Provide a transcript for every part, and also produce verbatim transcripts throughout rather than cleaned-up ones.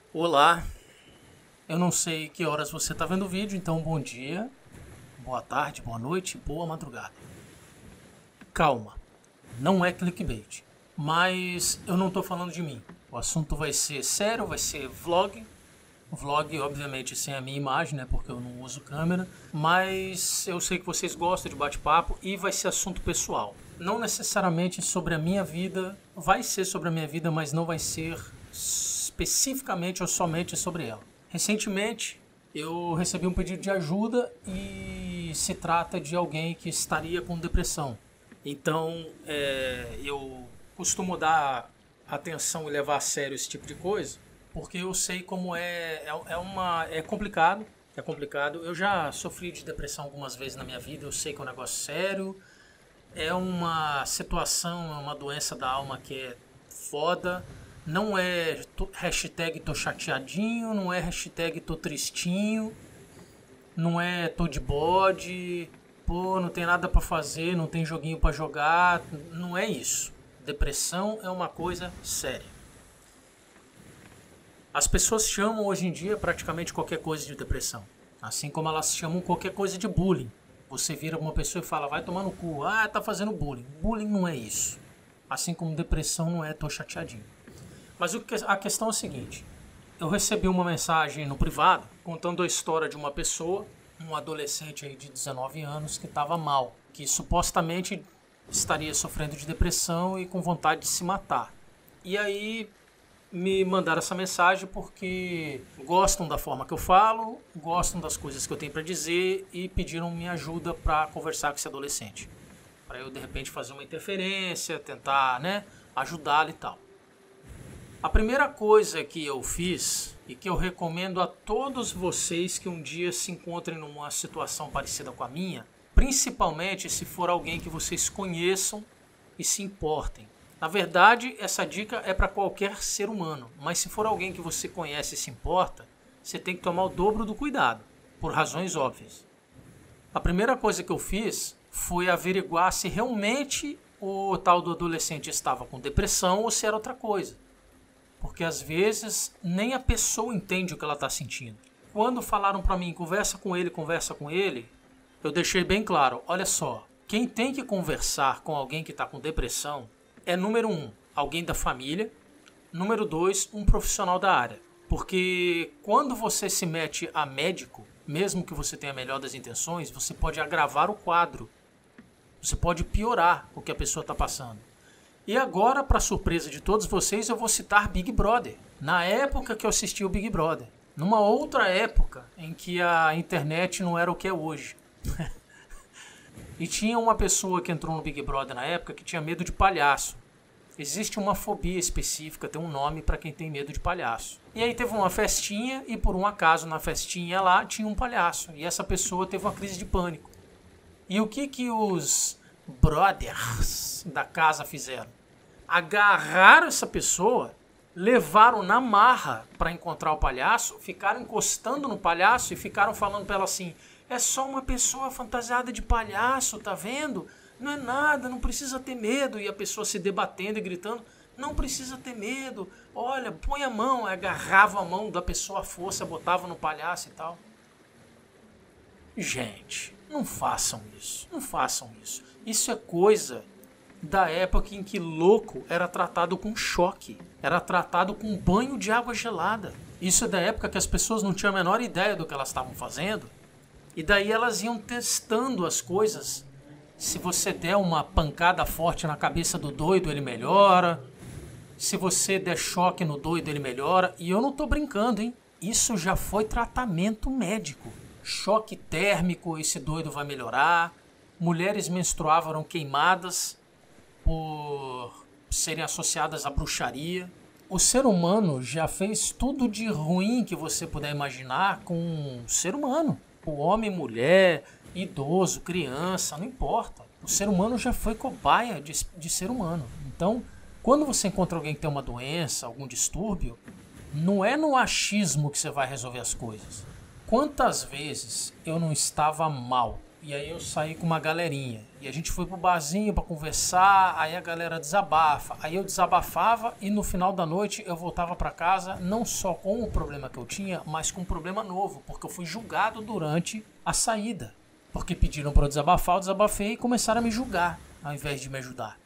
Olá, eu não sei que horas você está vendo o vídeo, então bom dia, boa tarde, boa noite, boa madrugada. Calma, não é clickbait, mas eu não estou falando de mim. O assunto vai ser sério, vai ser vlog. Vlog, obviamente, sem a minha imagem, né, porque eu não uso câmera, mas eu sei que vocês gostam de bate-papo e vai ser assunto pessoal. Não necessariamente sobre a minha vida, vai ser sobre a minha vida, mas não vai ser especificamente ou somente sobre ela. Recentemente eu recebi um pedido de ajuda e se trata de alguém que estaria com depressão. Então é, eu costumo dar atenção e levar a sério esse tipo de coisa, porque eu sei como é, é, é, uma, é complicado, é complicado. Eu já sofri de depressão algumas vezes na minha vida, eu sei que é um negócio sério, é uma situação, é uma doença da alma que é foda. Não é hashtag tô chateadinho, não é hashtag tô tristinho, não é tô de bode, pô, não tem nada pra fazer, não tem joguinho pra jogar, não é isso. Depressão é uma coisa séria. As pessoas chamam hoje em dia praticamente qualquer coisa de depressão, assim como elas chamam qualquer coisa de bullying. Você vira uma pessoa e fala, vai tomar no cu, ah, tá fazendo bullying. Bullying não é isso. Assim como depressão não é tô chateadinho. Mas a questão é a seguinte, eu recebi uma mensagem no privado contando a história de uma pessoa, um adolescente aí de dezenove anos que estava mal, que supostamente estaria sofrendo de depressão e com vontade de se matar. E aí me mandaram essa mensagem porque gostam da forma que eu falo, gostam das coisas que eu tenho para dizer e pediram minha ajuda para conversar com esse adolescente. Para eu de repente fazer uma interferência, tentar, né, ajudá-lo e tal. A primeira coisa que eu fiz e que eu recomendo a todos vocês que um dia se encontrem numa situação parecida com a minha, principalmente se for alguém que vocês conheçam e se importem. Na verdade, essa dica é para qualquer ser humano, mas se for alguém que você conhece e se importa, você tem que tomar o dobro do cuidado, por razões óbvias. A primeira coisa que eu fiz foi averiguar se realmente o tal do adolescente estava com depressão ou se era outra coisa. Porque às vezes nem a pessoa entende o que ela está sentindo. Quando falaram para mim, conversa com ele, conversa com ele, eu deixei bem claro, olha só, quem tem que conversar com alguém que está com depressão é, número um, alguém da família, número dois, um profissional da área. Porque quando você se mete a médico, mesmo que você tenha a melhor das intenções, você pode agravar o quadro, você pode piorar o que a pessoa está passando. E agora, para surpresa de todos vocês, eu vou citar Big Brother. Na época que eu assisti o Big Brother. Numa outra época em que a internet não era o que é hoje. E tinha uma pessoa que entrou no Big Brother na época que tinha medo de palhaço. Existe uma fobia específica, tem um nome para quem tem medo de palhaço. E aí teve uma festinha e por um acaso na festinha lá tinha um palhaço. E essa pessoa teve uma crise de pânico. E o que que os brothers da casa fizeram? Agarraram essa pessoa, levaram na marra para encontrar o palhaço, ficaram encostando no palhaço e ficaram falando para ela assim, é só uma pessoa fantasiada de palhaço, tá vendo? Não é nada, não precisa ter medo. E a pessoa se debatendo e gritando, não precisa ter medo, olha, põe a mão, agarrava a mão da pessoa à força, botava no palhaço e tal. Gente, não façam isso, não façam isso. Isso é coisa da época em que louco era tratado com choque, era tratado com banho de água gelada. Isso é da época que as pessoas não tinham a menor ideia do que elas estavam fazendo, e daí elas iam testando as coisas. Se você der uma pancada forte na cabeça do doido, ele melhora. Se você der choque no doido, ele melhora. E eu não tô brincando, hein? Isso já foi tratamento médico. Choque térmico, esse doido vai melhorar. Mulheres menstruavam, eram queimadas por serem associadas à bruxaria. O ser humano já fez tudo de ruim que você puder imaginar com um ser humano. O homem, mulher, idoso, criança, não importa. O ser humano já foi cobaia de, de ser humano. Então, quando você encontra alguém que tem uma doença, algum distúrbio, não é no achismo que você vai resolver as coisas. Quantas vezes eu não estava mal E aí eu saí com uma galerinha. E a gente foi pro barzinho pra conversar, aí a galera desabafa. Aí eu desabafava e no final da noite eu voltava pra casa não só com o problema que eu tinha, mas com um problema novo, porque eu fui julgado durante a saída. Porque pediram pra eu desabafar, eu desabafei e começaram a me julgar, ao invés de me ajudar.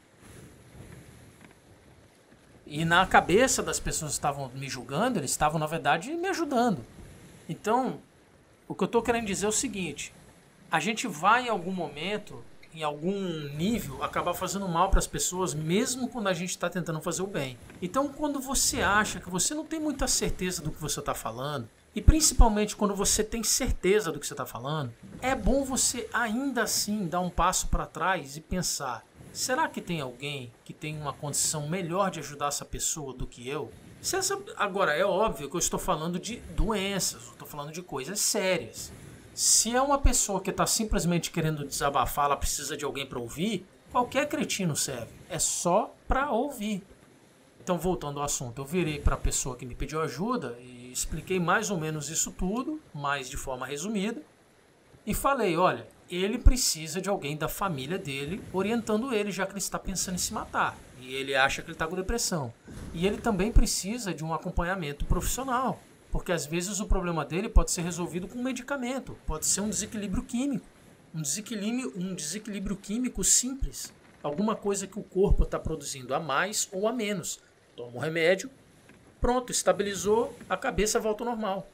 E na cabeça das pessoas que estavam me julgando, eles estavam, na verdade, me ajudando. Então, o que eu tô querendo dizer é o seguinte: a gente vai em algum momento, em algum nível, acabar fazendo mal para as pessoas, mesmo quando a gente está tentando fazer o bem. Então, quando você acha que você não tem muita certeza do que você está falando, e principalmente quando você tem certeza do que você está falando, é bom você ainda assim dar um passo para trás e pensar: será que tem alguém que tem uma condição melhor de ajudar essa pessoa do que eu? Se essa... Agora, é óbvio que eu estou falando de doenças, eu estou falando de coisas sérias. Se é uma pessoa que está simplesmente querendo desabafar, ela precisa de alguém para ouvir, qualquer cretino serve. É só para ouvir. Então, voltando ao assunto, eu virei para a pessoa que me pediu ajuda e expliquei mais ou menos isso tudo, mas de forma resumida. E falei: olha, ele precisa de alguém da família dele orientando ele, já que ele está pensando em se matar. E ele acha que ele está com depressão. E ele também precisa de um acompanhamento profissional. Porque às vezes o problema dele pode ser resolvido com um medicamento, pode ser um desequilíbrio químico, um desequilíbrio, um desequilíbrio químico simples, alguma coisa que o corpo está produzindo a mais ou a menos. Toma um remédio, pronto, estabilizou, a cabeça volta ao normal.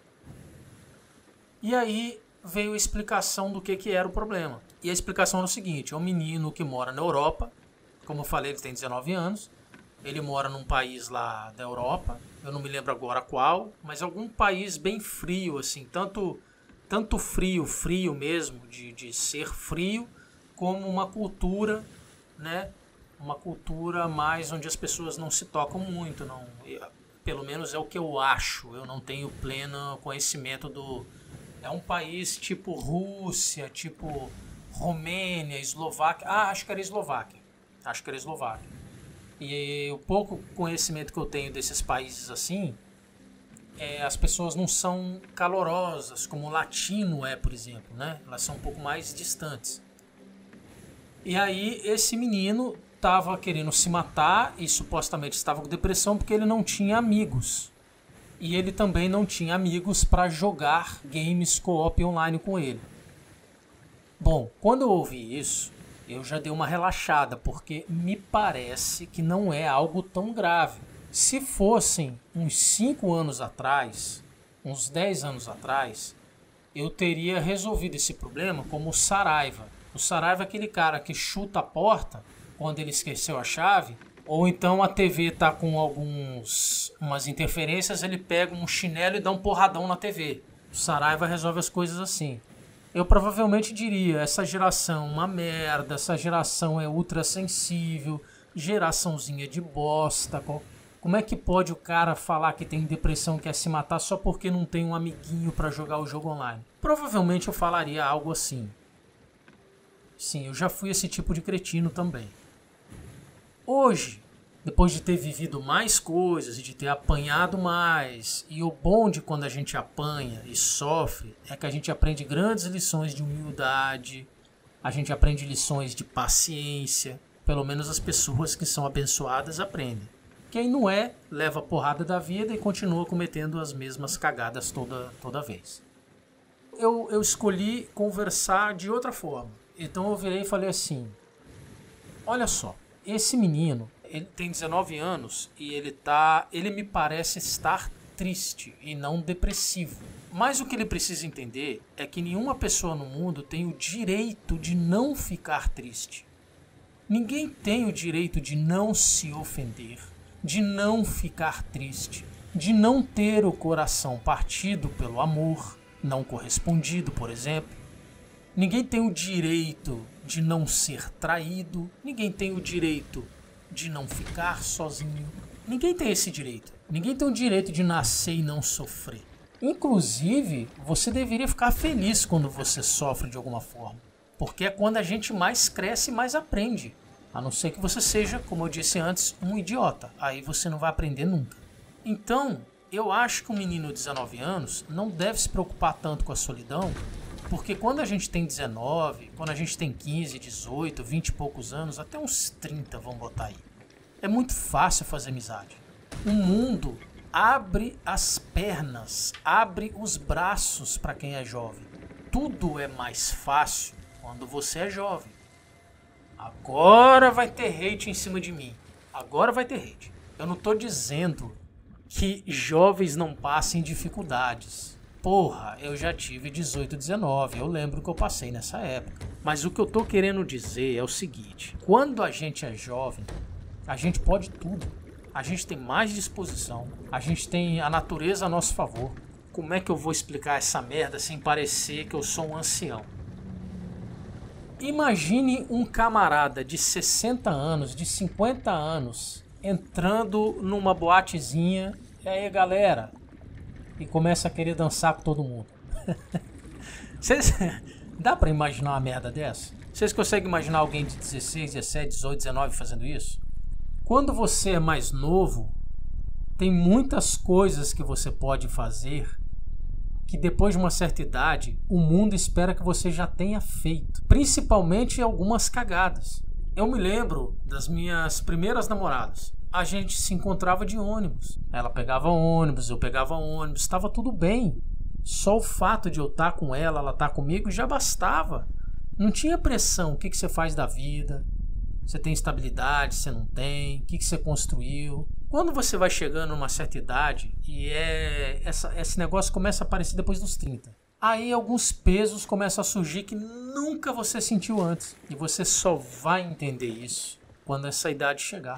E aí veio a explicação do que, que era o problema. E a explicação era o seguinte: é um menino que mora na Europa, como eu falei, ele tem dezenove anos, ele mora num país lá da Europa, eu não me lembro agora qual, mas algum país bem frio, assim, tanto, tanto frio, frio mesmo, de, de ser frio, como uma cultura, né, uma cultura mais onde as pessoas não se tocam muito, não, pelo menos é o que eu acho, eu não tenho pleno conhecimento do... É um país tipo Rússia, tipo Romênia, Eslováquia, ah, acho que era Eslováquia, acho que era Eslováquia. E o pouco conhecimento que eu tenho desses países assim, é, as pessoas não são calorosas, como o latino é, por exemplo, né? Elas são um pouco mais distantes. E aí esse menino estava querendo se matar e supostamente estava com depressão porque ele não tinha amigos. E ele também não tinha amigos para jogar games co-op online com ele. Bom, quando eu ouvi isso, eu já dei uma relaxada, porque me parece que não é algo tão grave. Se fossem uns cinco anos atrás, uns dez anos atrás, eu teria resolvido esse problema como o Saraiva. O Saraiva é aquele cara que chuta a porta quando ele esqueceu a chave, ou então a T V está com algumas umas interferências, ele pega um chinelo e dá um porradão na T V. O Saraiva resolve as coisas assim. Eu provavelmente diria: essa geração é uma merda, essa geração é ultra sensível, geraçãozinha de bosta. Como é que pode o cara falar que tem depressão, quer se matar só porque não tem um amiguinho para jogar o jogo online? Provavelmente eu falaria algo assim. Sim, eu já fui esse tipo de cretino também. Hoje, depois de ter vivido mais coisas e de ter apanhado mais, e o bom de quando a gente apanha e sofre é que a gente aprende grandes lições de humildade, a gente aprende lições de paciência, pelo menos as pessoas que são abençoadas aprendem. Quem não é, leva a porrada da vida e continua cometendo as mesmas cagadas toda, toda vez. Eu, eu escolhi conversar de outra forma, então eu virei e falei assim: olha só, esse menino, ele tem dezenove anos e ele tá, ele me parece estar triste e não depressivo. Mas o que ele precisa entender é que nenhuma pessoa no mundo tem o direito de não ficar triste. Ninguém tem o direito de não se ofender, de não ficar triste, de não ter o coração partido pelo amor não correspondido, por exemplo. Ninguém tem o direito de não ser traído, ninguém tem o direito de não ficar sozinho. Ninguém tem esse direito. Ninguém tem o direito de nascer e não sofrer. Inclusive, você deveria ficar feliz quando você sofre de alguma forma, porque é quando a gente mais cresce e mais aprende. A não ser que você seja, como eu disse antes, um idiota. Aí você não vai aprender nunca. Então, eu acho que um menino de dezenove anos não deve se preocupar tanto com a solidão, Porque quando a gente tem dezenove, quando a gente tem quinze, dezoito, vinte e poucos anos, até uns trinta, vamos botar aí, é muito fácil fazer amizade. O mundo abre as pernas, abre os braços para quem é jovem. Tudo é mais fácil quando você é jovem. Agora vai ter hate em cima de mim. Agora vai ter hate. Eu não tô dizendo que jovens não passem dificuldades. Porra, eu já tive dezoito, dezenove, eu lembro que eu passei nessa época. Mas o que eu tô querendo dizer é o seguinte: quando a gente é jovem, a gente pode tudo. A gente tem mais disposição, a gente tem a natureza a nosso favor. Como é que eu vou explicar essa merda sem parecer que eu sou um ancião? Imagine um camarada de sessenta anos, de cinquenta anos, entrando numa boatezinha, e aí galera, e começa a querer dançar com todo mundo. Cês, dá pra imaginar uma merda dessa? Vocês conseguem imaginar alguém de dezesseis, dezessete, dezoito, dezenove fazendo isso? Quando você é mais novo, tem muitas coisas que você pode fazer que depois de uma certa idade, o mundo espera que você já tenha feito. Principalmente algumas cagadas. Eu me lembro das minhas primeiras namoradas. A gente se encontrava de ônibus. Ela pegava ônibus, eu pegava ônibus, estava tudo bem. Só o fato de eu estar com ela, ela estar comigo, já bastava. Não tinha pressão. O que, que você faz da vida? Você tem estabilidade, você não tem? O que, que você construiu? Quando você vai chegando numa certa idade, e é essa, esse negócio começa a aparecer depois dos trinta, aí alguns pesos começam a surgir que nunca você sentiu antes. E você só vai entender isso quando essa idade chegar.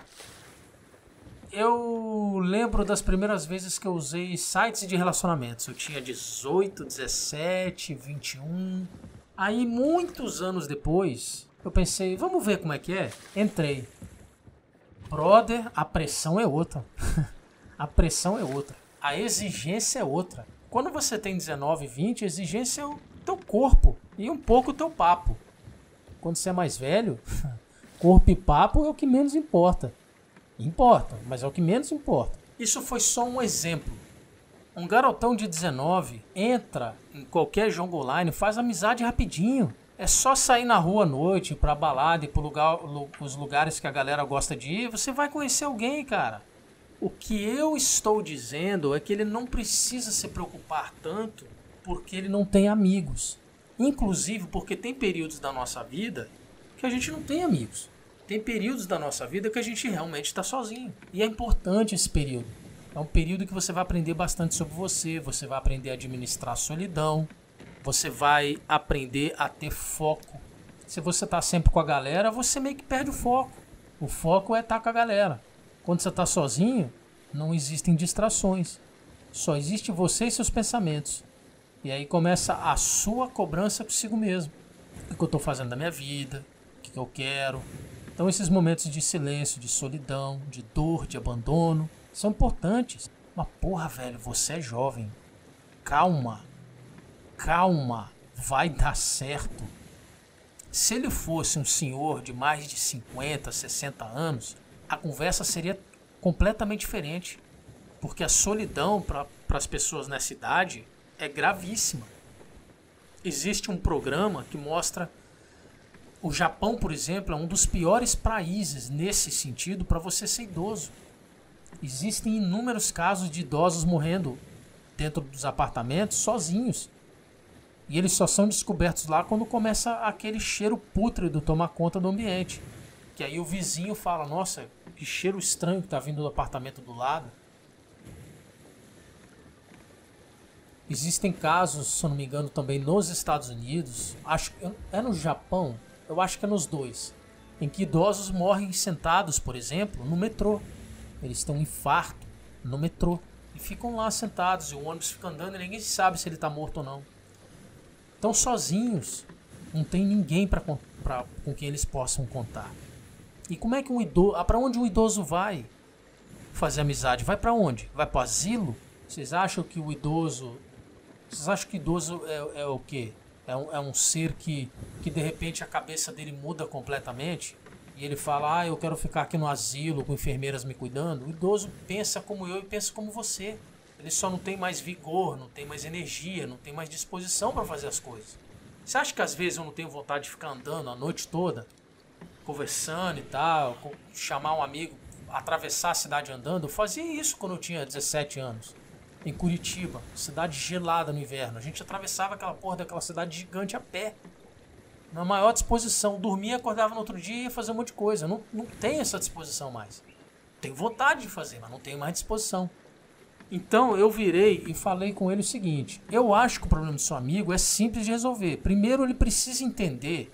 Eu lembro das primeiras vezes que eu usei sites de relacionamentos. Eu tinha dezoito, dezessete, vinte e um. Aí, muitos anos depois, eu pensei, vamos ver como é que é? Entrei. Brother, a pressão é outra. A pressão é outra. A exigência é outra. Quando você tem dezenove, vinte, a exigência é o teu corpo e um pouco o teu papo. Quando você é mais velho, corpo e papo é o que menos importa. Importa, mas é o que menos importa. Isso foi só um exemplo. Um garotão de dezenove entra em qualquer jogo online, faz amizade rapidinho. É só sair na rua à noite, ir pra balada e para lugar, os lugares que a galera gosta de ir, você vai conhecer alguém, cara. O que eu estou dizendo é que ele não precisa se preocupar tanto porque ele não tem amigos. Inclusive porque tem períodos da nossa vida que a gente não tem amigos. Tem períodos da nossa vida que a gente realmente está sozinho. E é importante esse período. É um período que você vai aprender bastante sobre você, você vai aprender a administrar a solidão, você vai aprender a ter foco. Se você está sempre com a galera, você meio que perde o foco. O foco é estar com a galera. Quando você está sozinho, não existem distrações. Só existe você e seus pensamentos. E aí começa a sua cobrança consigo mesmo. O que eu estou fazendo da minha vida? O que eu quero? Então esses momentos de silêncio, de solidão, de dor, de abandono, são importantes. Mas porra, velho, você é jovem. Calma. Calma. Vai dar certo. Se ele fosse um senhor de mais de cinquenta, sessenta anos, a conversa seria completamente diferente. Porque a solidão para as pessoas nessa idade é gravíssima. Existe um programa que mostra... O Japão, por exemplo, é um dos piores países nesse sentido para você ser idoso. Existem inúmeros casos de idosos morrendo dentro dos apartamentos sozinhos. E eles só são descobertos lá quando começa aquele cheiro pútrido tomar conta do ambiente. Que aí o vizinho fala, nossa, que cheiro estranho que está vindo do apartamento do lado. Existem casos, se eu não me engano, também nos Estados Unidos, acho que é no Japão, eu acho que é nos dois, em que idosos morrem sentados, por exemplo, no metrô. Eles têm um infarto no metrô e ficam lá sentados e o ônibus fica andando e ninguém sabe se ele está morto ou não. Estão sozinhos, não tem ninguém pra, pra, com quem eles possam contar. E como é que um idoso, ah, para onde um idoso vai fazer amizade? Vai para onde? Vai para o asilo? Vocês acham que o idoso, vocês acham que idoso é, é o quê? É um, é um ser que, que de repente a cabeça dele muda completamente e ele fala, ah, eu quero ficar aqui no asilo com enfermeiras me cuidando. O idoso pensa como eu e pensa como você. Ele só não tem mais vigor, não tem mais energia, não tem mais disposição para fazer as coisas. Você acha que às vezes eu não tenho vontade de ficar andando a noite toda, conversando e tal, chamar um amigo, atravessar a cidade andando? Eu fazia isso quando eu tinha dezessete anos. Em Curitiba, cidade gelada no inverno. A gente atravessava aquela porra daquela cidade gigante a pé. Na maior disposição. Dormia, acordava no outro dia e ia fazer um monte de coisa. Não, não tenho essa disposição mais. Tenho vontade de fazer, mas não tenho mais disposição. Então eu virei e falei com ele o seguinte: eu acho que o problema do seu amigo é simples de resolver. Primeiro, ele precisa entender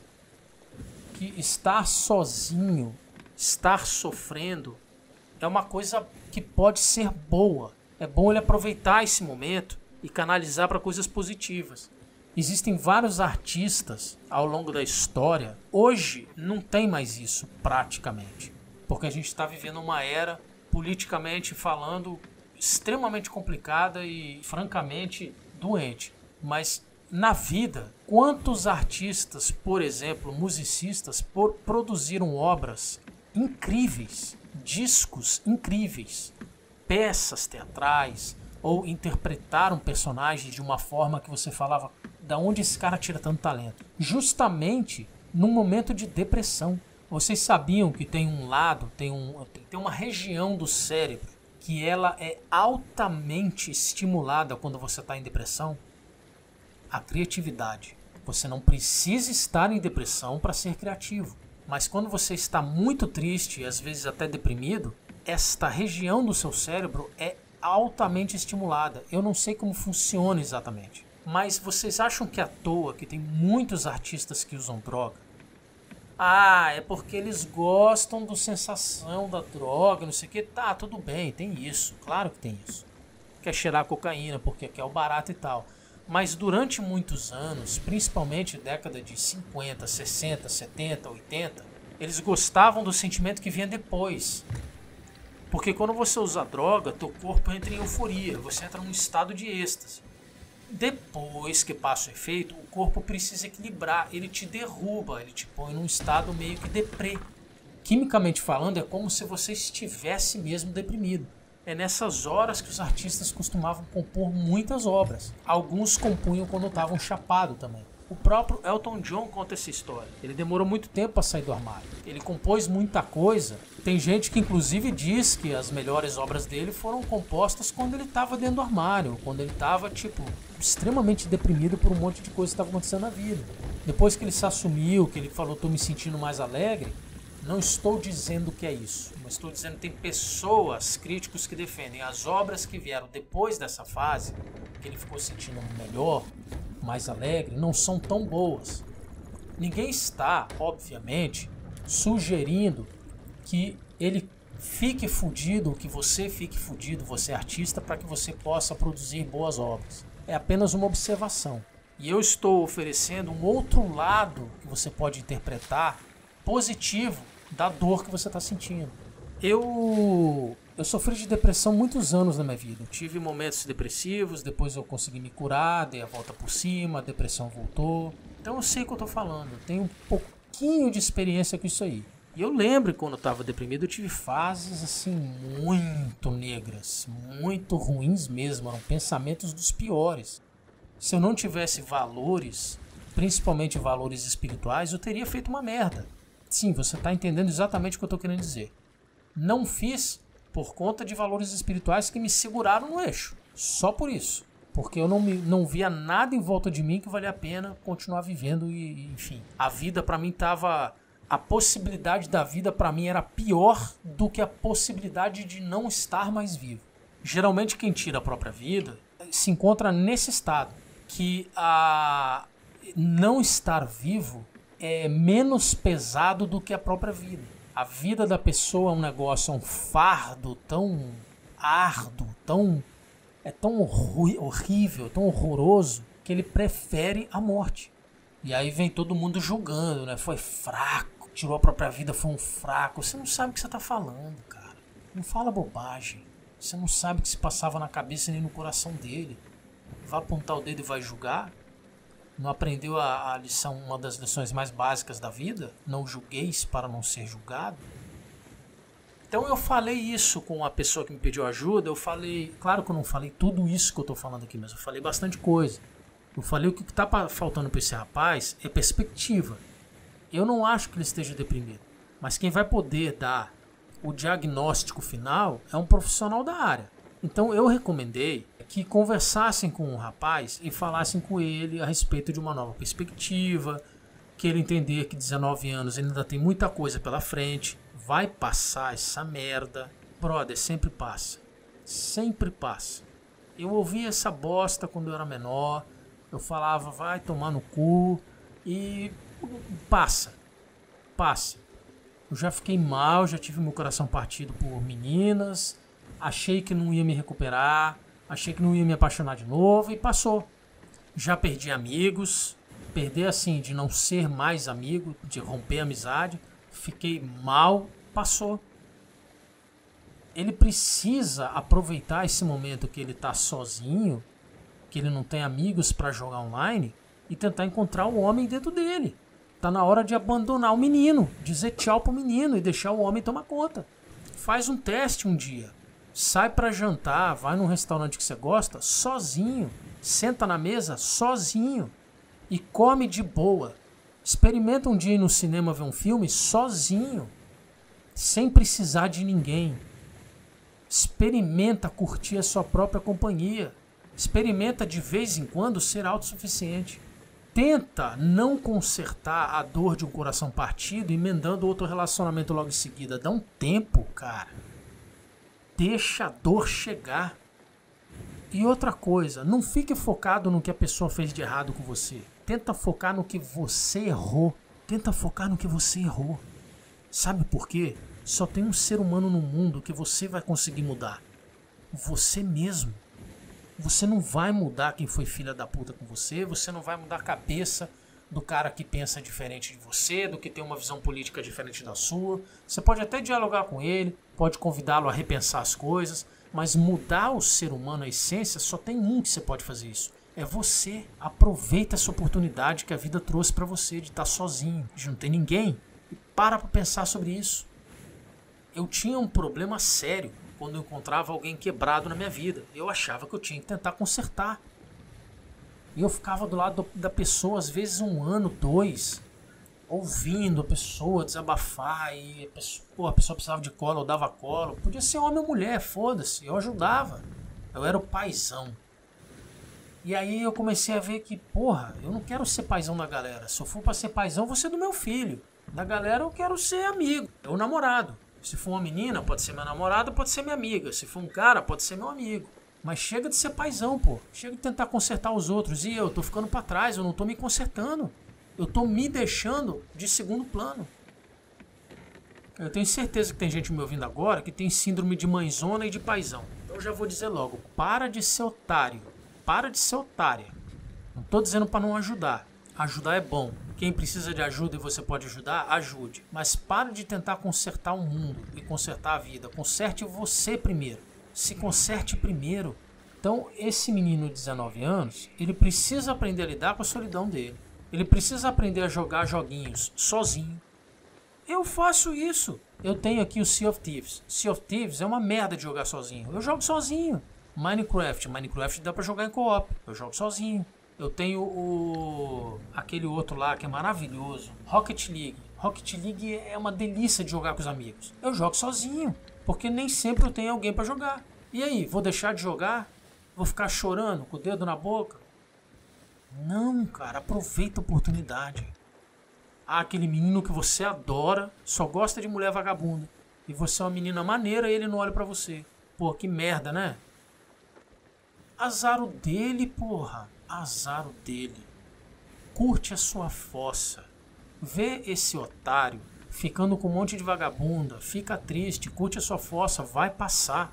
que estar sozinho, estar sofrendo, é uma coisa que pode ser boa. É bom ele aproveitar esse momento e canalizar para coisas positivas. Existem vários artistas ao longo da história. Hoje não tem mais isso praticamente, porque a gente está vivendo uma era, politicamente falando, extremamente complicada e francamente doente. Mas na vida, quantos artistas, por exemplo, musicistas, por, produziram obras incríveis, discos incríveis, peças teatrais, ou interpretaram personagens de uma forma que você falava: da onde esse cara tira tanto talento? Justamente num momento de depressão. Vocês sabiam que tem um lado, tem, um, tem uma região do cérebro que ela é altamente estimulada quando você está em depressão? A criatividade. Você não precisa estar em depressão para ser criativo. Mas quando você está muito triste e às vezes até deprimido, esta região do seu cérebro é altamente estimulada. Eu não sei como funciona exatamente. Mas vocês acham que é à toa que tem muitos artistas que usam droga? Ah, é porque eles gostam da sensação da droga, não sei o que. Tá, tudo bem, tem isso. Claro que tem isso. Quer cheirar cocaína porque quer o barato e tal. Mas durante muitos anos, principalmente década de cinquenta, sessenta, setenta, oitenta, eles gostavam do sentimento que vinha depois. Porque quando você usa droga, teu corpo entra em euforia, você entra num estado de êxtase. Depois que passa o efeito, o corpo precisa equilibrar, ele te derruba, ele te põe num estado meio que deprê. Quimicamente falando, é como se você estivesse mesmo deprimido. É nessas horas que os artistas costumavam compor muitas obras. Alguns compunham quando estavam chapados também. O próprio Elton John conta essa história. Ele demorou muito tempo para sair do armário. Ele compôs muita coisa. Tem gente que inclusive diz que as melhores obras dele foram compostas quando ele estava dentro do armário. Quando ele estava, tipo, extremamente deprimido por um monte de coisa que estava acontecendo na vida. Depois que ele se assumiu, que ele falou: estou me sentindo mais alegre. Não estou dizendo que é isso. Mas estou dizendo que tem pessoas, críticos, que defendem as obras que vieram depois dessa fase, que ele ficou sentindo melhor, mais alegre, não são tão boas. Ninguém está, obviamente, sugerindo que ele fique fudido, que você fique fudido, você é artista, para que você possa produzir boas obras. É apenas uma observação. E eu estou oferecendo um outro lado que você pode interpretar positivo da dor que você está sentindo. Eu, eu sofri de depressão muitos anos na minha vida. Eu tive momentos depressivos, depois eu consegui me curar, dei a volta por cima, a depressão voltou. Então eu sei o que eu estou falando, eu tenho um pouquinho de experiência com isso aí. E eu lembro que quando eu estava deprimido, eu tive fases assim muito negras, muito ruins mesmo, eram pensamentos dos piores. Se eu não tivesse valores, principalmente valores espirituais, eu teria feito uma merda. Sim, você está entendendo exatamente o que eu estou querendo dizer. Não fiz por conta de valores espirituais que me seguraram no eixo. Só por isso. Porque eu não, me, não via nada em volta de mim que valia a pena continuar vivendo e, enfim. A vida para mim estava... A possibilidade da vida para mim era pior do que a possibilidade de não estar mais vivo. Geralmente quem tira a própria vida se encontra nesse estado. Que a não estar vivo é menos pesado do que a própria vida. A vida da pessoa é um negócio, é um fardo tão árduo, tão, é tão horrível, tão horroroso, que ele prefere a morte. E aí vem todo mundo julgando, né? Foi fraco, tirou a própria vida, foi um fraco. Você não sabe o que você está falando, cara. Não fala bobagem. Você não sabe o que se passava na cabeça nem no coração dele. Vai apontar o dedo e vai julgar? Não aprendeu a, a lição, uma das lições mais básicas da vida? Não julgueis para não ser julgado? Então eu falei isso com a pessoa que me pediu ajuda. Eu falei, claro que eu não falei tudo isso que eu estou falando aqui, mas eu falei bastante coisa. Eu falei o que está faltando para esse rapaz é perspectiva. Eu não acho que ele esteja deprimido, mas quem vai poder dar o diagnóstico final é um profissional da área. Então eu recomendei que conversassem com o rapaz e falassem com ele a respeito de uma nova perspectiva, que ele entender que dezenove anos ele ainda tem muita coisa pela frente, vai passar essa merda. Brother, sempre passa. Sempre passa. Eu ouvia essa bosta quando eu era menor, eu falava, vai tomar no cu, e passa. Passa. Eu já fiquei mal, já tive meu coração partido por meninas, achei que não ia me recuperar, achei que não ia me apaixonar de novo e passou. Já perdi amigos, perder assim de não ser mais amigo, de romper a amizade, fiquei mal, passou. Ele precisa aproveitar esse momento que ele está sozinho, que ele não tem amigos para jogar online, e tentar encontrar o homem dentro dele. Tá na hora de abandonar o menino, dizer tchau pro menino e deixar o homem tomar conta. Faz um teste um dia. Sai para jantar, vai num restaurante que você gosta, sozinho. Senta na mesa, sozinho. E come de boa. Experimenta um dia ir no cinema ver um filme, sozinho. Sem precisar de ninguém. Experimenta curtir a sua própria companhia. Experimenta de vez em quando ser autossuficiente. Tenta não consertar a dor de um coração partido emendando outro relacionamento logo em seguida. Dá um tempo, cara. Deixa a dor chegar. E outra coisa, não fique focado no que a pessoa fez de errado com você. Tenta focar no que você errou. Tenta focar no que você errou. Sabe por quê? Só tem um ser humano no mundo que você vai conseguir mudar. Você mesmo. Você não vai mudar quem foi filha da puta com você. Você não vai mudar a cabeça do cara que pensa diferente de você, do que tem uma visão política diferente da sua. Você pode até dialogar com ele, pode convidá-lo a repensar as coisas, mas mudar o ser humano, a essência, só tem um que você pode fazer isso. É você. Aproveita essa oportunidade que a vida trouxe pra você de estar sozinho, de não ter ninguém. E para pra pensar sobre isso. Eu tinha um problema sério quando eu encontrava alguém quebrado na minha vida. Eu achava que eu tinha que tentar consertar. E eu ficava do lado da pessoa, às vezes um ano, dois, ouvindo a pessoa desabafar. E a pessoa, pô, a pessoa precisava de colo, eu dava colo. Podia ser homem ou mulher, foda-se. Eu ajudava. Eu era o paizão. E aí eu comecei a ver que, porra, eu não quero ser paizão da galera. Se eu for pra ser paizão, eu vou ser do meu filho. Da galera eu quero ser amigo, é o namorado. Se for uma menina, pode ser minha namorada, pode ser minha amiga. Se for um cara, pode ser meu amigo. Mas chega de ser paizão, pô. Chega de tentar consertar os outros. E eu tô ficando pra trás, eu não tô me consertando. Eu tô me deixando de segundo plano. Eu tenho certeza que tem gente me ouvindo agora que tem síndrome de mãezona e de paizão. Então eu já vou dizer logo, para de ser otário. Para de ser otária. Não tô dizendo pra não ajudar. Ajudar é bom. Quem precisa de ajuda e você pode ajudar, ajude. Mas pare de tentar consertar o mundo e consertar a vida. Conserte você primeiro. Se conserte primeiro. Então, esse menino de dezenove anos, ele precisa aprender a lidar com a solidão dele. Ele precisa aprender a jogar joguinhos sozinho. Eu faço isso. Eu tenho aqui o Sea of Thieves. Sea of Thieves é uma merda de jogar sozinho. Eu jogo sozinho. Minecraft. Minecraft dá pra jogar em co-op. Eu jogo sozinho. Eu tenho o aquele outro lá que é maravilhoso, Rocket League. Rocket League é uma delícia de jogar com os amigos. Eu jogo sozinho, porque nem sempre eu tenho alguém para jogar. E aí, vou deixar de jogar? Vou ficar chorando com o dedo na boca? Não, cara, aproveita a oportunidade. Ah, aquele menino que você adora, só gosta de mulher vagabunda. E você é uma menina maneira e ele não olha pra você. Pô, que merda, né? Azar o dele, porra. Azar o dele. Curte a sua fossa. Vê esse otário ficando com um monte de vagabunda. Fica triste, curte a sua fossa, vai passar.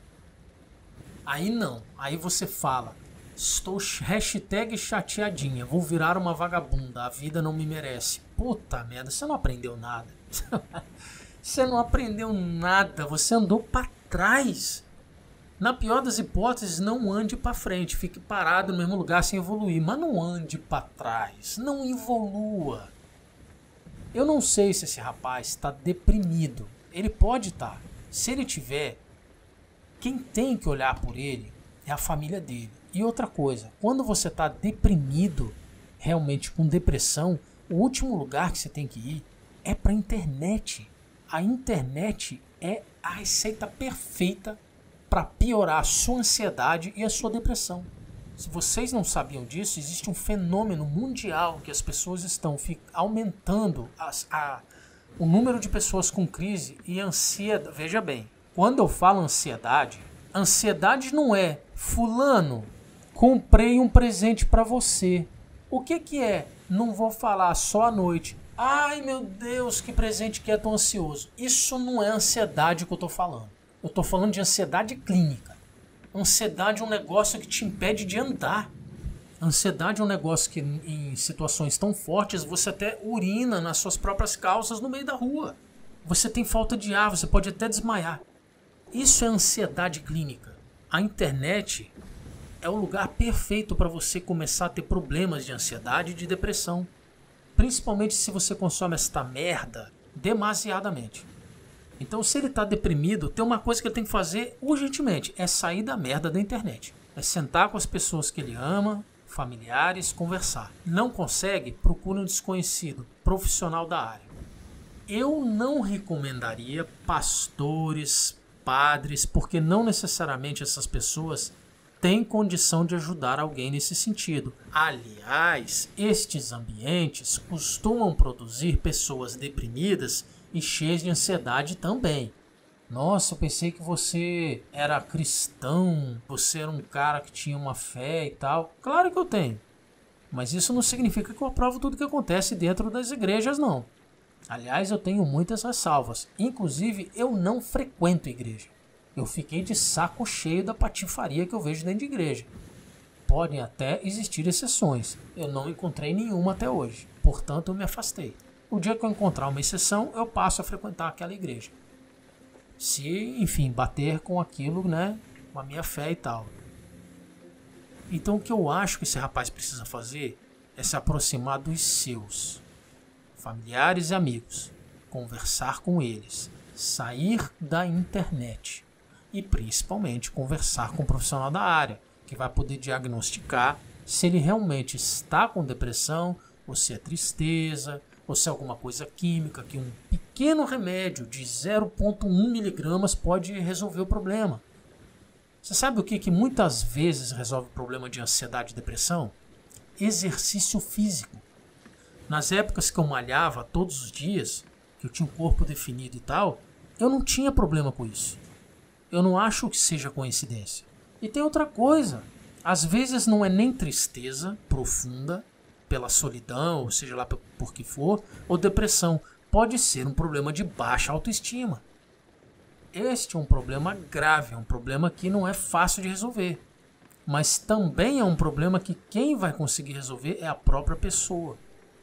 Aí não. Aí você fala, estou hashtag chateadinha, vou virar uma vagabunda, a vida não me merece. Puta merda, você não aprendeu nada. Você não aprendeu nada, você andou pra trás. Na pior das hipóteses, não ande para frente, fique parado no mesmo lugar sem evoluir, mas não ande para trás, não evolua. Eu não sei se esse rapaz está deprimido, ele pode estar. Se ele tiver, quem tem que olhar por ele é a família dele. E outra coisa, quando você está deprimido, realmente com depressão, o último lugar que você tem que ir é para a internet. A internet é a receita perfeita para piorar a sua ansiedade e a sua depressão. Se vocês não sabiam disso, existe um fenômeno mundial que as pessoas estão aumentando as, a, o número de pessoas com crise e ansiedade. Veja bem, quando eu falo ansiedade, ansiedade não é fulano, comprei um presente para você. O que que é? Não vou falar só à noite. Ai meu Deus, que presente que é tão ansioso. Isso não é ansiedade que eu tô falando. Eu tô falando de ansiedade clínica. Ansiedade é um negócio que te impede de andar. Ansiedade é um negócio que em situações tão fortes você até urina nas suas próprias calças no meio da rua. Você tem falta de ar, você pode até desmaiar. Isso é ansiedade clínica. A internet é o lugar perfeito para você começar a ter problemas de ansiedade e de depressão. Principalmente se você consome esta merda demasiadamente. Então, se ele está deprimido, tem uma coisa que ele tem que fazer urgentemente, é sair da merda da internet. É sentar com as pessoas que ele ama, familiares, conversar. Não consegue? Procure um desconhecido, profissional da área. Eu não recomendaria pastores, padres, porque não necessariamente essas pessoas têm condição de ajudar alguém nesse sentido. Aliás, estes ambientes costumam produzir pessoas deprimidas e cheias de ansiedade também. Nossa, eu pensei que você era cristão, você era um cara que tinha uma fé e tal. Claro que eu tenho. Mas isso não significa que eu aprovo tudo que acontece dentro das igrejas, não. Aliás, eu tenho muitas ressalvas. Inclusive, eu não frequento igreja. Eu fiquei de saco cheio da patifaria que eu vejo dentro de igreja. Podem até existir exceções. Eu não encontrei nenhuma até hoje. Portanto, eu me afastei. O dia que eu encontrar uma exceção, eu passo a frequentar aquela igreja. Se, enfim, bater com aquilo, né, com a minha fé e tal. Então, o que eu acho que esse rapaz precisa fazer é se aproximar dos seus familiares e amigos, conversar com eles, sair da internet e, principalmente, conversar com um profissional da área, que vai poder diagnosticar se ele realmente está com depressão, ou se é tristeza, ou se é alguma coisa química, que um pequeno remédio de zero vírgula um miligramas pode resolver o problema. Você sabe o que, que muitas vezes resolve o problema de ansiedade e depressão? Exercício físico. Nas épocas que eu malhava todos os dias, que eu tinha um corpo definido e tal, eu não tinha problema com isso. Eu não acho que seja coincidência. E tem outra coisa. Às vezes não é nem tristeza profunda, pela solidão, ou seja lá por que for, ou depressão. Pode ser um problema de baixa autoestima. Este é um problema grave, é um problema que não é fácil de resolver. Mas também é um problema que quem vai conseguir resolver é a própria pessoa.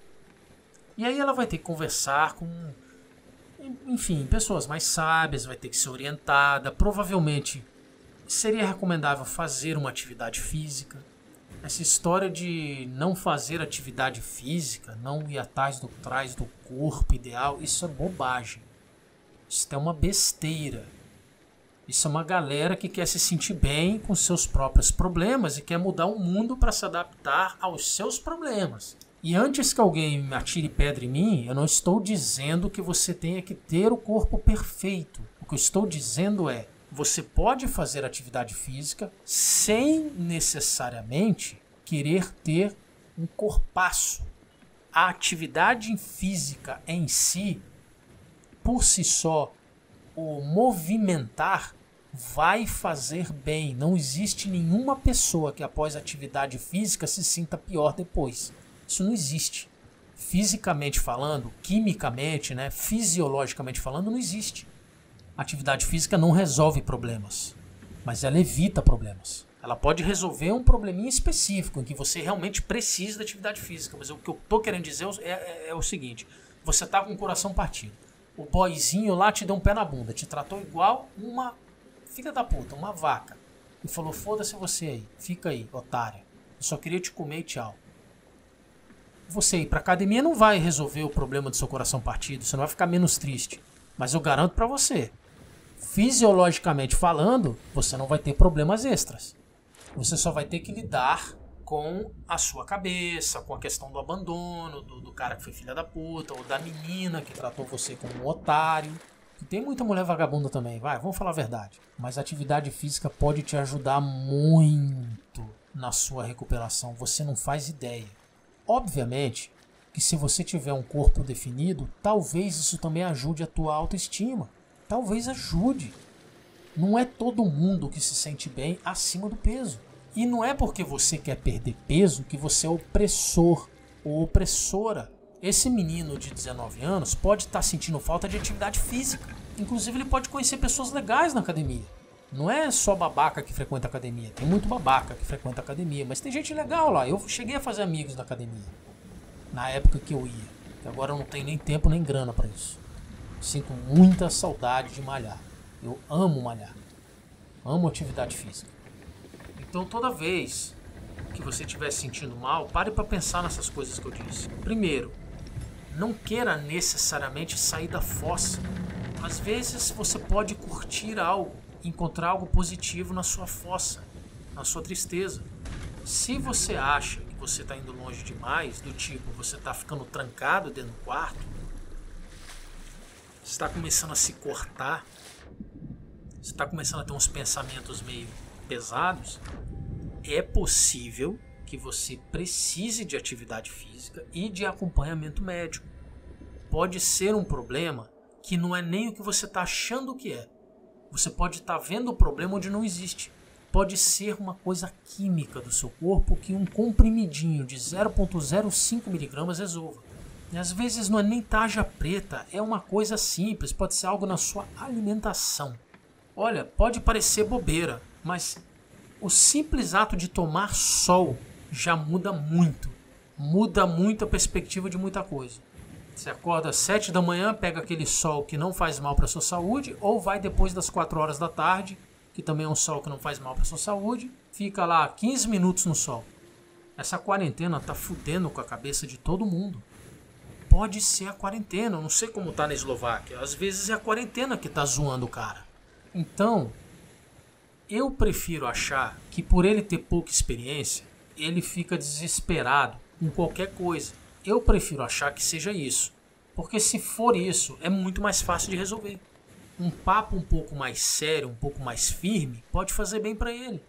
E aí ela vai ter que conversar com, enfim, pessoas mais sábias, vai ter que ser orientada. Provavelmente seria recomendável fazer uma atividade física. Essa história de não fazer atividade física, não ir atrás do, atrás do corpo ideal, isso é bobagem. Isso é uma besteira. Isso é uma galera que quer se sentir bem com seus próprios problemas e quer mudar o mundo para se adaptar aos seus problemas. E antes que alguém me atire pedra em mim, eu não estou dizendo que você tenha que ter o corpo perfeito. O que eu estou dizendo é, você pode fazer atividade física sem necessariamente querer ter um corpaço. A atividade física em si, por si só, o movimentar vai fazer bem. Não existe nenhuma pessoa que após atividade física se sinta pior depois. Isso não existe. Fisicamente falando, quimicamente, né, fisiologicamente falando, não existe. Atividade física não resolve problemas, mas ela evita problemas. Ela pode resolver um probleminha específico, em que você realmente precisa da atividade física. Mas o que eu estou querendo dizer é, é, é o seguinte, você está com o coração partido. O boyzinho lá te deu um pé na bunda, te tratou igual uma filha da puta, uma vaca. E falou, foda-se você aí, fica aí, otária. Eu só queria te comer e tchau. Você ir pra academia não vai resolver o problema do seu coração partido, você não vai ficar menos triste. Mas eu garanto pra você, fisiologicamente falando, você não vai ter problemas extras. Você só vai ter que lidar com a sua cabeça, com a questão do abandono, do, do cara que foi filha da puta, ou da menina que tratou você como um otário. E tem muita mulher vagabunda também, vai, vamos falar a verdade. Mas a atividade física pode te ajudar muito na sua recuperação, você não faz ideia. Obviamente que se você tiver um corpo definido, talvez isso também ajude a tua autoestima. Talvez ajude. Não é todo mundo que se sente bem acima do peso. E não é porque você quer perder peso que você é opressor ou opressora. Esse menino de dezenove anos pode estar sentindo falta de atividade física. Inclusive ele pode conhecer pessoas legais na academia. Não é só babaca que frequenta a academia. Tem muito babaca que frequenta a academia. Mas tem gente legal lá. Eu cheguei a fazer amigos na academia. Na época que eu ia. Que agora eu não tenho nem tempo nem grana para isso. Sinto muita saudade de malhar. Eu amo malhar. Amo atividade física. Então toda vez que você estiver se sentindo mal, pare para pensar nessas coisas que eu disse. Primeiro, não queira necessariamente sair da fossa. Às vezes você pode curtir algo, encontrar algo positivo na sua fossa, na sua tristeza. Se você acha que você está indo longe demais, do tipo, você está ficando trancado dentro do quarto, você está começando a se cortar, você está começando a ter uns pensamentos meio pesados, é possível que você precise de atividade física e de acompanhamento médico. Pode ser um problema que não é nem o que você está achando que é. Você pode estar vendo o problema onde não existe. Pode ser uma coisa química do seu corpo que um comprimidinho de zero vírgula zero cinco miligramas resolva. E às vezes não é nem tarja preta, é uma coisa simples, pode ser algo na sua alimentação. Olha, pode parecer bobeira, mas o simples ato de tomar sol já muda muito. Muda muito a perspectiva de muita coisa. Você acorda às sete da manhã, pega aquele sol que não faz mal para a sua saúde, ou vai depois das quatro horas da tarde, que também é um sol que não faz mal para a sua saúde, fica lá quinze minutos no sol. Essa quarentena tá fudendo com a cabeça de todo mundo. Pode ser a quarentena, eu não sei como tá na Eslováquia, às vezes é a quarentena que tá zoando o cara. Então, eu prefiro achar que por ele ter pouca experiência, ele fica desesperado com qualquer coisa. Eu prefiro achar que seja isso, porque se for isso, é muito mais fácil de resolver. Um papo um pouco mais sério, um pouco mais firme, pode fazer bem para ele.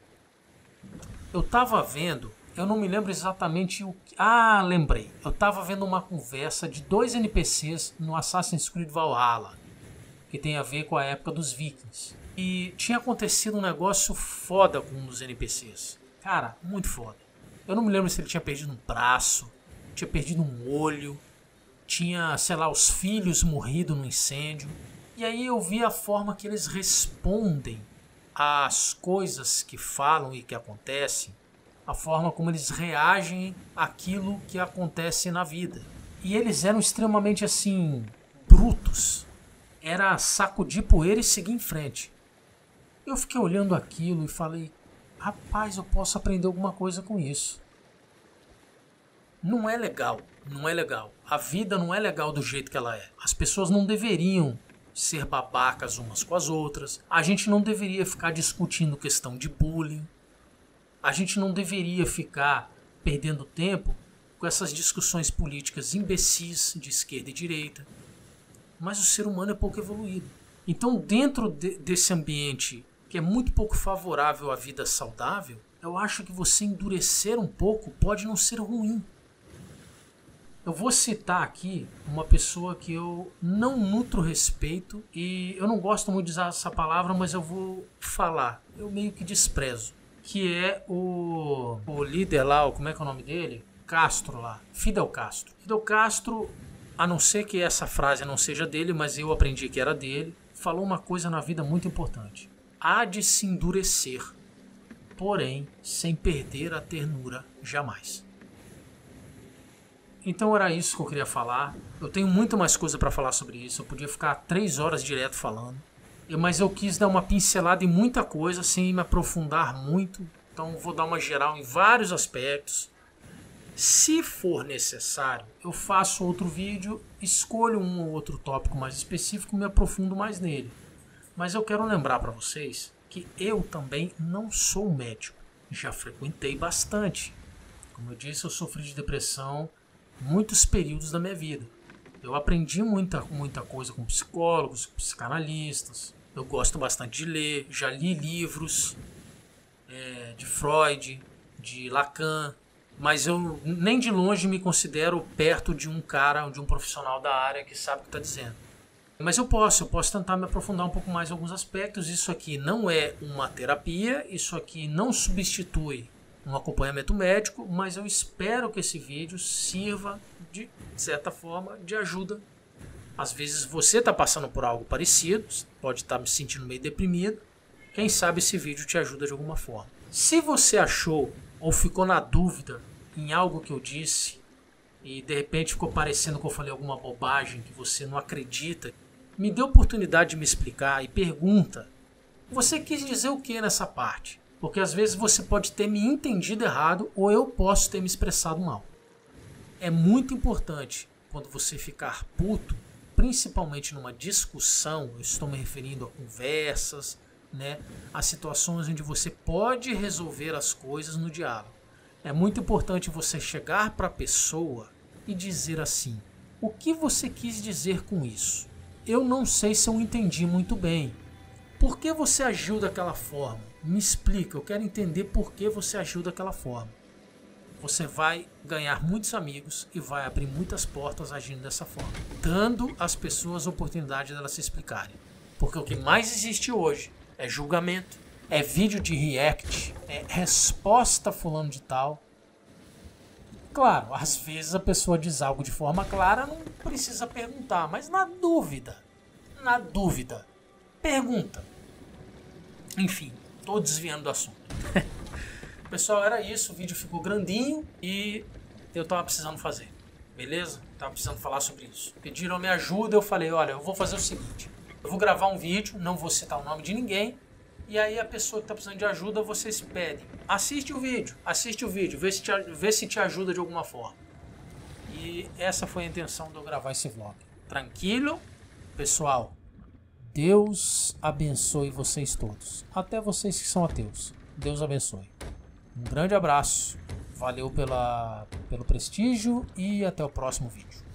Eu tava vendo, eu não me lembro exatamente o que... Ah, lembrei. Eu tava vendo uma conversa de dois N P Cs no Assassin's Creed Valhalla, que tem a ver com a época dos Vikings. E tinha acontecido um negócio foda com um dos N P Cs. Cara, muito foda. Eu não me lembro se ele tinha perdido um braço, tinha perdido um olho, tinha, sei lá, os filhos morrido no incêndio. E aí eu vi a forma que eles respondem às coisas que falam e que acontecem, a forma como eles reagem àquilo que acontece na vida. E eles eram extremamente, assim, brutos. Era sacudir poeira e seguir em frente. Eu fiquei olhando aquilo e falei, rapaz, eu posso aprender alguma coisa com isso. Não é legal, não é legal. A vida não é legal do jeito que ela é. As pessoas não deveriam ser babacas umas com as outras. A gente não deveria ficar discutindo questão de bullying. A gente não deveria ficar perdendo tempo com essas discussões políticas imbecis de esquerda e direita. Mas o ser humano é pouco evoluído. Então, dentro de, desse ambiente que é muito pouco favorável à vida saudável, eu acho que você endurecer um pouco pode não ser ruim. Eu vou citar aqui uma pessoa que eu não nutro respeito e eu não gosto muito de usar essa palavra, mas eu vou falar. Eu meio que desprezo. Que é o, o líder lá, como é que é o nome dele? Castro lá, Fidel Castro. Fidel Castro, a não ser que essa frase não seja dele, mas eu aprendi que era dele, falou uma coisa na vida muito importante. Há de se endurecer, porém sem perder a ternura jamais. Então era isso que eu queria falar. Eu tenho muito mais coisa para falar sobre isso. Eu podia ficar três horas direto falando. Mas eu quis dar uma pincelada em muita coisa sem me aprofundar muito. Então vou dar uma geral em vários aspectos. Se for necessário, eu faço outro vídeo, escolho um ou outro tópico mais específico e me aprofundo mais nele. Mas eu quero lembrar para vocês que eu também não sou médico. Já frequentei bastante. Como eu disse, eu sofri de depressão muitos períodos da minha vida. Eu aprendi muita, muita coisa com psicólogos, psicanalistas. Eu gosto bastante de ler, já li livros é, de Freud, de Lacan, mas eu nem de longe me considero perto de um cara, de um profissional da área que sabe o que está dizendo. Mas eu posso, eu posso tentar me aprofundar um pouco mais em alguns aspectos. Isso aqui não é uma terapia, isso aqui não substitui um acompanhamento médico, mas eu espero que esse vídeo sirva, de certa forma, de ajuda. Às vezes você está passando por algo parecido, pode estar me sentindo meio deprimido, quem sabe esse vídeo te ajuda de alguma forma. Se você achou ou ficou na dúvida em algo que eu disse e de repente ficou parecendo que eu falei alguma bobagem que você não acredita, me dê a oportunidade de me explicar e pergunta, você quis dizer o que nessa parte? Porque às vezes você pode ter me entendido errado ou eu posso ter me expressado mal. É muito importante quando você ficar puto, principalmente numa discussão, eu estou me referindo a conversas, né, a situações onde você pode resolver as coisas no diálogo. É muito importante você chegar para a pessoa e dizer assim, o que você quis dizer com isso? Eu não sei se eu entendi muito bem. Por que você agiu daquela forma? Me explica, eu quero entender por que você agiu daquela forma. Você vai ganhar muitos amigos e vai abrir muitas portas agindo dessa forma, dando às pessoas a oportunidade de elas se explicarem. Porque o que mais existe hoje é julgamento, é vídeo de react, é resposta fulano de tal. Claro, às vezes a pessoa diz algo de forma clara, não precisa perguntar, mas na dúvida, na dúvida, pergunta. Enfim, tô desviando do assunto. Pessoal, era isso, o vídeo ficou grandinho e eu tava precisando fazer, beleza? Tava precisando falar sobre isso. Pediram minha ajuda, eu falei, olha, eu vou fazer o seguinte, eu vou gravar um vídeo, não vou citar o nome de ninguém, e aí a pessoa que tá precisando de ajuda, vocês pedem, assiste o vídeo, assiste o vídeo, vê se te, vê se te ajuda de alguma forma. E essa foi a intenção de eu gravar esse vlog. Tranquilo? Pessoal, Deus abençoe vocês todos, até vocês que são ateus. Deus abençoe. Um grande abraço, valeu pela, pelo prestígio e até o próximo vídeo.